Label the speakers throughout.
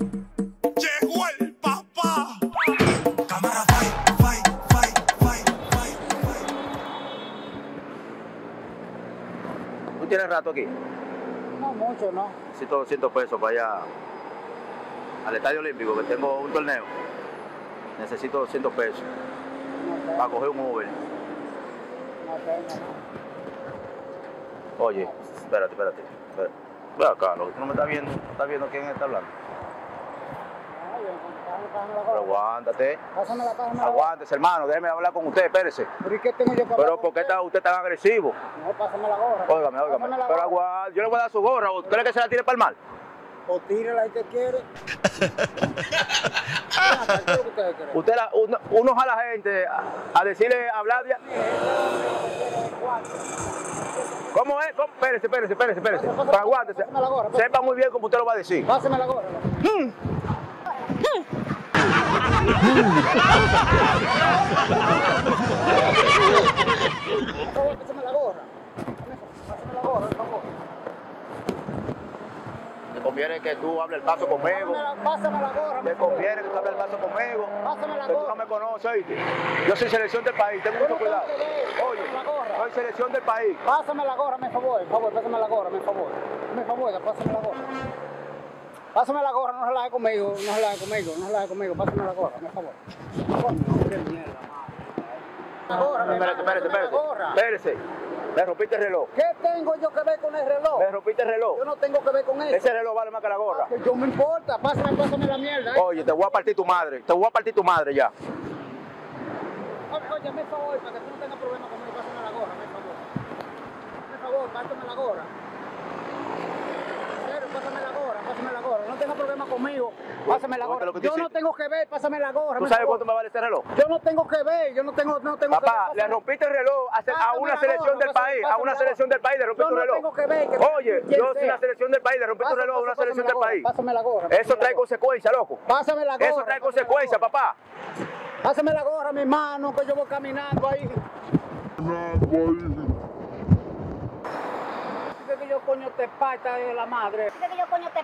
Speaker 1: Llegó el papá. Cámara, fight.
Speaker 2: ¿Tú tienes rato aquí?
Speaker 3: No mucho, no.
Speaker 2: Necesito 200 pesos para allá al Estadio Olímpico, que tengo un torneo. Necesito 200 pesos
Speaker 3: No
Speaker 2: para coger un Uber.
Speaker 3: tengo.
Speaker 2: Oye, espérate. Ve acá, loco, tú no me estás viendo quién está hablando. Pero aguántate. Aguántese, hermano, déjeme hablar con usted, espérese.
Speaker 3: ¿Pero y qué tengo yo que
Speaker 2: Pero
Speaker 3: hablar
Speaker 2: ¿por qué
Speaker 3: con
Speaker 2: está usted tan agresivo?
Speaker 3: No, pásame la gorra.
Speaker 2: Óigame.
Speaker 3: Pásame la
Speaker 2: Pero
Speaker 3: gorra.
Speaker 2: aguante, yo le voy a dar su gorra. ¿Usted cree que se la tire para el mal?
Speaker 3: O tírela si te quiere. ¿Qué es lo que ustedes creen?
Speaker 2: Usted uno jala a la gente a decirle, a hablar de... ¿Cómo es? Espérese. Pero aguántese.
Speaker 3: Pásame la gorra.
Speaker 2: Sepa muy bien cómo usted lo va a decir.
Speaker 3: Pásame la gorra. Pásame la gorra. Pásame la gorra, por favor.
Speaker 2: Te conviene que tú hables el paso conmigo.
Speaker 3: Pásame la gorra.
Speaker 2: Te conviene que tú hables el paso conmigo.
Speaker 3: Pásame la
Speaker 2: Que tú
Speaker 3: gorra.
Speaker 2: no me conoces, ¿oíste? Yo soy selección del país, ten mucho cuidado. Oye,
Speaker 3: la gorra.
Speaker 2: soy selección del país.
Speaker 3: Pásame la gorra, me favor, pásame la gorra, me favor. Pásame la gorra. Pásame la gorra, no relaje conmigo, pásame la gorra, me favor. Qué mierda, madre. La gorra, me
Speaker 2: Espérese.
Speaker 3: la gorra.
Speaker 2: Espérese. Me rompiste el reloj.
Speaker 3: ¿Qué tengo yo que ver con el reloj?
Speaker 2: Me rompiste el reloj.
Speaker 3: Yo no tengo que ver con eso.
Speaker 2: Ese reloj vale más que la gorra.
Speaker 3: Que yo me importa, pásame la mierda.
Speaker 2: Oye, te voy a partir tu madre. Ya.
Speaker 3: Oye, me favor, para que tú no tengas problemas conmigo, pásame la gorra, me favor. Pásame la gorra. En serio, pásame la gorra. No tengas problemas conmigo, pásame la gorra. Yo no tengo que ver, pásame la gorra.
Speaker 2: ¿Tú sabes cuánto me vale ese reloj?
Speaker 3: Yo no tengo que ver, yo no tengo
Speaker 2: Papá,
Speaker 3: que
Speaker 2: le
Speaker 3: ver.
Speaker 2: rompiste el reloj a
Speaker 3: Pásame
Speaker 2: una
Speaker 3: la
Speaker 2: selección
Speaker 3: gorra,
Speaker 2: del país. A una selección del país le rompiste
Speaker 3: Yo
Speaker 2: un
Speaker 3: no
Speaker 2: reloj.
Speaker 3: tengo que ver.
Speaker 2: Oye, yo soy una selección del país, le rompiste un reloj a una selección del país.
Speaker 3: Pásame la gorra.
Speaker 2: Eso trae consecuencias, loco.
Speaker 3: Pásame la gorra.
Speaker 2: Eso trae consecuencias, papá.
Speaker 3: Pásame la gorra, mi hermano, que yo voy caminando ahí. Dice que yo coño te pata de la madre. Pásame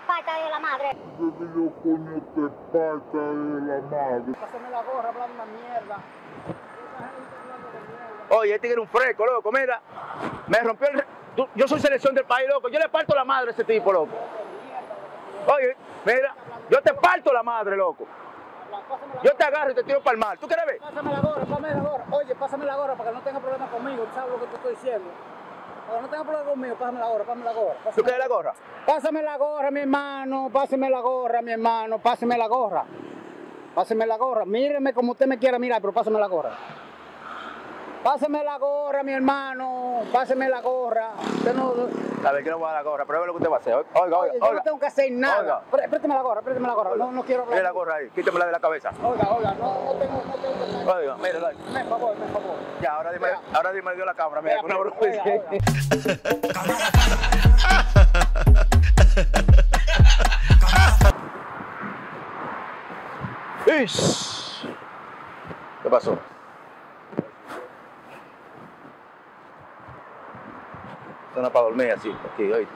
Speaker 3: la gorra, hablando una mierda.
Speaker 2: Oye, este era un fresco, loco, mira. Me rompió yo soy selección del país, loco. Yo le parto la madre a ese tipo, loco. Oye, mira, yo te parto la madre, loco. Yo te agarro y te tiro para el mar. ¿Tú quieres ver?
Speaker 3: Pásame la gorra. Oye, pásame la gorra para que no tenga problemas conmigo. ¿Tú sabes lo que te estoy diciendo? Para que no tenga problemas conmigo, pásame la gorra.
Speaker 2: ¿Tú quieres la gorra?
Speaker 3: Pásame la gorra, mi hermano. Pásame la gorra. Míreme como usted me quiera mirar, pero pásame la gorra. Pásame la gorra, mi hermano. Pásame la gorra. Usted no...
Speaker 2: A ver, que no voy a dar la gorra, pero ve lo que usted va a hacer. Oiga.
Speaker 3: Yo no tengo que hacer nada. Préstame la gorra. No quiero hablar.
Speaker 2: Mira la gorra ahí, quítamela de la cabeza.
Speaker 3: Oiga, no tengo que hacer.
Speaker 2: Oiga, mira, dale.
Speaker 3: Me favor.
Speaker 2: Ya, ahora dime dio la cámara, mira, una broma. ¿Qué pasó? Eso no es para dormir así, aquí, oíste.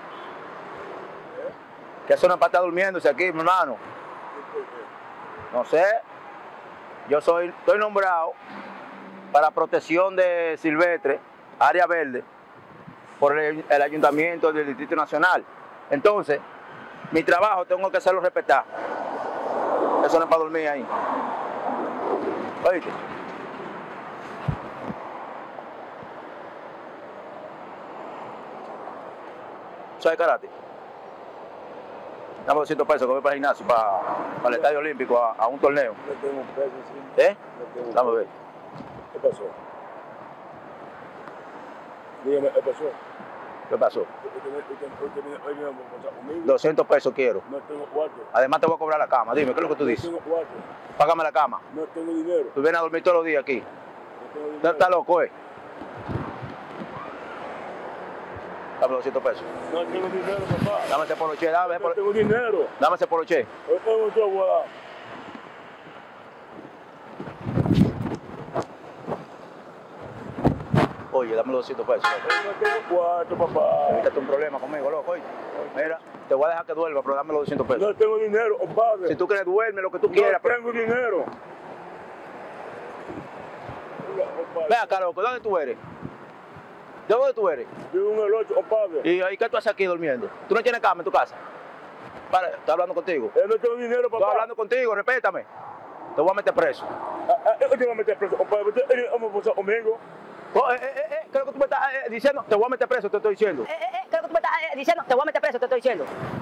Speaker 2: ¿Qué eso no es para estar durmiéndose aquí, mi hermano? No sé. Estoy nombrado para protección de silvestre, área verde, por el Ayuntamiento del Distrito Nacional. Entonces, mi trabajo tengo que hacerlo respetar. Eso no es para dormir ahí. ¿Oíste? ¿Sabes karate? Dame 200 pesos que voy para el gimnasio, para el Estadio Olímpico, a un torneo.
Speaker 4: No tengo un peso, sí.
Speaker 2: ¿Eh?
Speaker 4: No tengo un
Speaker 2: Dame a ver.
Speaker 4: ¿Qué pasó? Dígame, ¿qué pasó?
Speaker 2: ¿Qué pasó?
Speaker 4: Hoy me vamos a contar conmigo.
Speaker 2: 200 pesos quiero.
Speaker 4: No tengo cuarto.
Speaker 2: Además te voy a cobrar la cama. Dime, ¿qué es lo que tú
Speaker 4: No
Speaker 2: dices?
Speaker 4: tengo cuarto.
Speaker 2: Págame la cama.
Speaker 4: No tengo dinero.
Speaker 2: Tú vienes a dormir todos los días aquí.
Speaker 4: No tengo
Speaker 2: ¿Tú
Speaker 4: dinero.
Speaker 2: estás loco, eh? Dame 200 pesos.
Speaker 4: No tengo dinero, papá.
Speaker 2: Dame ese poloche,
Speaker 4: No tengo dinero.
Speaker 2: dame ese poloche.
Speaker 4: Hoy tengo mucho agua.
Speaker 2: Oye, dame los 200 pesos.
Speaker 4: No tengo cuarto, papá.
Speaker 2: Evítate un problema conmigo, loco, oye. Mira. Te voy a dejar que duerma, pero dame los 200 pesos.
Speaker 4: No tengo dinero, compadre.
Speaker 2: Si tú quieres, duerme lo que tú
Speaker 4: No
Speaker 2: quieras. Pero...
Speaker 4: tengo dinero.
Speaker 2: Ve acá, loco, ¿de dónde tú eres? ¿De dónde tú eres?
Speaker 4: Vivo en el 8, compadre.
Speaker 2: ¿Y ahí qué tú haces aquí durmiendo? ¿Tú no tienes cama en tu casa? Vale, estoy hablando contigo.
Speaker 4: No tengo dinero, papá.
Speaker 2: Estoy hablando contigo, respétame. Te voy a meter preso.
Speaker 4: Yo te voy a meter preso, compadre. Usted vamos a pasar conmigo.
Speaker 2: Oh, ¿qué es lo que tú me estás diciendo? Te voy a meter preso, te estoy diciendo.
Speaker 5: ¿Qué es lo que tú me estás diciendo? Te voy a meter preso, te estoy diciendo.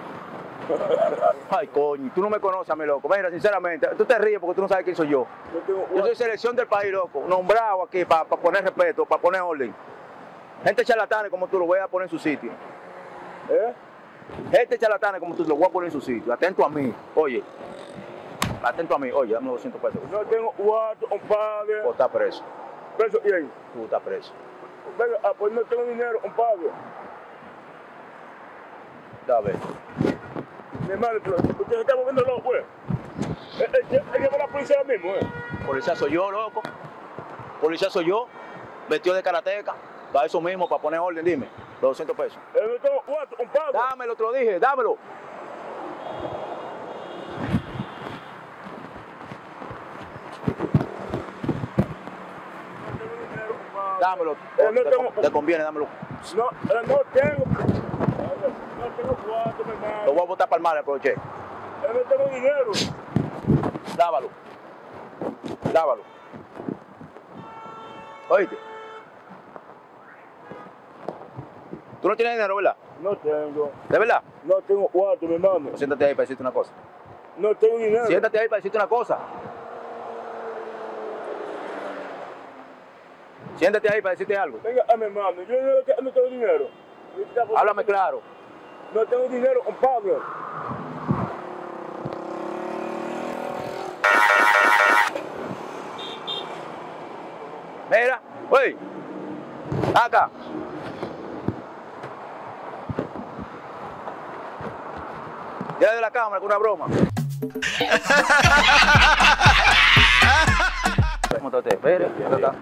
Speaker 2: Ay, coño, tú no me conoces a mí, loco. Mira, sinceramente, tú te ríes porque tú no sabes quién soy yo. Yo soy selección del país, loco. Nombrado aquí para poner respeto, para poner orden. Gente charlatana como tú lo voy a poner en su sitio. Gente charlatana como tú lo voy a poner en su sitio. Atento a mí, oye. Atento a mí, oye, dame los 200 pesos.
Speaker 4: No tengo cuarto, compadre.
Speaker 2: Vos estás preso.
Speaker 4: Preso, ¿y ahí?
Speaker 2: Tú estás preso.
Speaker 4: Venga, pues no tengo dinero, compadre.
Speaker 2: Da a ver.
Speaker 4: Mi hermano, usted se está moviendo loco, pues. Él lleva a la policía ahora mismo,
Speaker 2: Policía soy yo, loco. Policía soy yo. Vestido de karateca. Para eso mismo, para poner orden, dime. Los 200 pesos.
Speaker 4: No tengo cuarto, compadre.
Speaker 2: Dámelo, te lo dije, dámelo. Dámelo. Te conviene, dámelo.
Speaker 4: No tengo cuarto, mi hermano.
Speaker 2: Lo voy a botar para el mar, aproveché.
Speaker 4: No tengo dinero.
Speaker 2: Dávalo. Dávalo. Oíste. Tú no tienes dinero, ¿verdad?
Speaker 4: No tengo.
Speaker 2: ¿De verdad?
Speaker 4: No tengo cuarto, mi hermano.
Speaker 2: Siéntate ahí para decirte una cosa.
Speaker 4: No tengo dinero.
Speaker 2: Siéntate ahí para decirte una cosa. Siéntate ahí para decirte algo.
Speaker 4: Venga, mi hermano, yo no tengo dinero.
Speaker 2: Háblame claro.
Speaker 4: No tengo dinero, compadre.
Speaker 2: Mira, oye. Acá. Ya de la cámara con una broma. ¿Cómo está usted? Espere, ¿dónde está?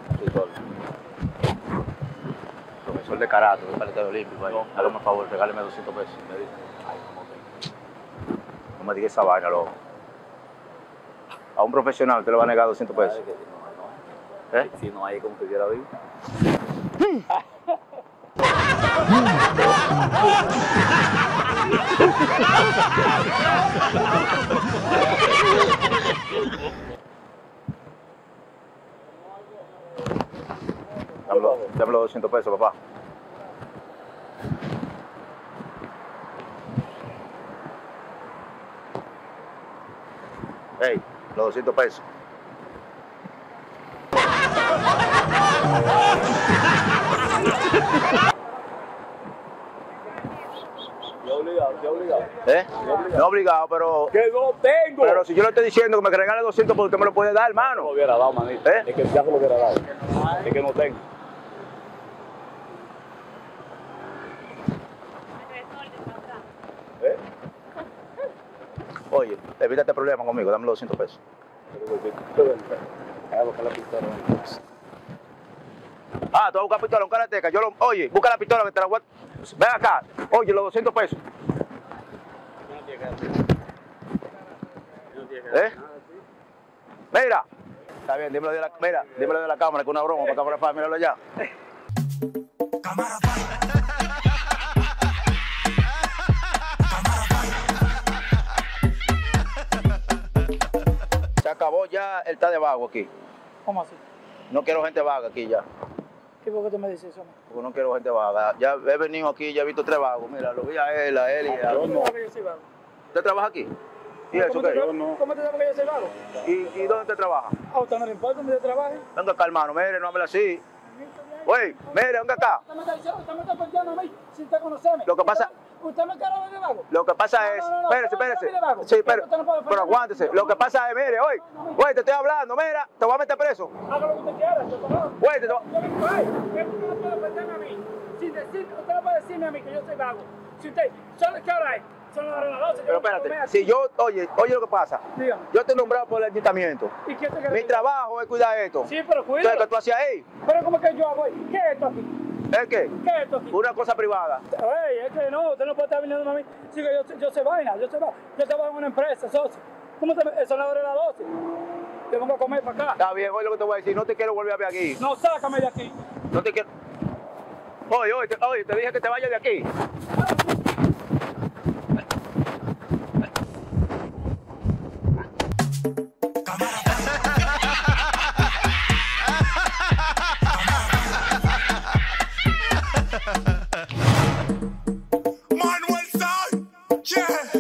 Speaker 2: Profesor de karate, del Paletario Olímpico. Hágame un favor, regáleme 200 pesos. Ay, no me diga esa vaina, loco. A un profesional te le va a negar 200 pesos. ¿Eh?
Speaker 6: Si no hay como que quiera vivir.
Speaker 2: Dame los 200 pesos, papá. Hey, los 200 pesos.
Speaker 6: Yo obligado.
Speaker 2: ¿Eh? No obligado, pero...
Speaker 4: ¡Que no tengo!
Speaker 2: Pero si yo le estoy diciendo que me regale 200, pues usted me lo puede dar, hermano.
Speaker 6: Lo hubiera dado, manito.
Speaker 2: ¿Eh?
Speaker 6: Es que ya se lo hubiera dado. Es que no tengo.
Speaker 2: Oye, evítate problemas conmigo, dame los 200 pesos. Ah, tú vas a buscar pistola, un karateca. Oye, busca la pistola que te la voy a... Ven acá. Oye, los 200 pesos. ¿Eh? Mira. Está bien, dímelo de la cámara, que una broma, para fotografar, míralo allá.
Speaker 1: Cámara fight.
Speaker 2: Se acabó ya el está de vago aquí.
Speaker 3: ¿Cómo así?
Speaker 2: No quiero gente vaga aquí ya.
Speaker 3: ¿Qué por qué tú me dices eso?
Speaker 2: Porque no quiero gente vaga. Ya he venido aquí, ya he visto 3 vagos. Mira, lo vi a él y a...
Speaker 3: ¿Cómo te sabes que yo soy vago?
Speaker 2: ¿Usted trabaja aquí? ¿Y eso
Speaker 3: ¿Cómo
Speaker 2: qué?
Speaker 3: ¿Cómo te sabes que yo soy vago?
Speaker 2: ¿Y dónde usted trabaja?
Speaker 3: ¿A usted no le importa donde yo trabaje?
Speaker 2: Venga acá, hermano, mire, no hable así. Oye, mire, venga acá.
Speaker 3: Usted me está planteando a mí sin usted conocerme.
Speaker 2: Lo que pasa-
Speaker 3: ¿Usted me quiere ver de vago?
Speaker 2: Lo que pasa es...
Speaker 3: No,
Speaker 2: Espérese,
Speaker 3: usted no
Speaker 2: espérese.
Speaker 3: de vago.
Speaker 2: Sí, pero
Speaker 3: Usted no puede
Speaker 2: pero aguántese. Lo que pasa es, mire, oye, te estoy hablando, mira, te voy a meter preso.
Speaker 3: Haga lo que usted quiera, yo conozco.
Speaker 2: Oye, te voy...
Speaker 3: Yo vengo ahí. Usted no puede plantearme a mí. Sin decir, usted no puede decirme a mí que yo soy vago. Si usted, ¿qué hora es? Son las 12.
Speaker 2: Pero espérate, si yo, oye lo que pasa.
Speaker 3: Dígame.
Speaker 2: Yo te he nombrado por el ayuntamiento.
Speaker 3: ¿Y qué te quiere
Speaker 2: Mi
Speaker 3: decir?
Speaker 2: trabajo es cuidar esto.
Speaker 3: Sí, pero
Speaker 2: Entonces, ¿qué
Speaker 3: cuídalo.
Speaker 2: tú hacías ahí?
Speaker 3: Pero ¿cómo que yo hago ahí? ¿Qué es esto aquí?
Speaker 2: ¿Es qué?
Speaker 3: ¿Qué es esto aquí?
Speaker 2: Una cosa privada.
Speaker 3: Ey, es que no, usted no puede estar viniendo a mí. Sí, que yo sé vaina, yo trabajo en una empresa, socio. ¿Cómo te son las horas de las 12? Yo vengo a comer para acá.
Speaker 2: Está bien, oye lo que te voy a decir, no te quiero volver a ver aquí.
Speaker 3: No, sácame de aquí.
Speaker 2: No te quiero... Oye, te dije que te vayas de aquí.
Speaker 1: Manuel Sai, yeah.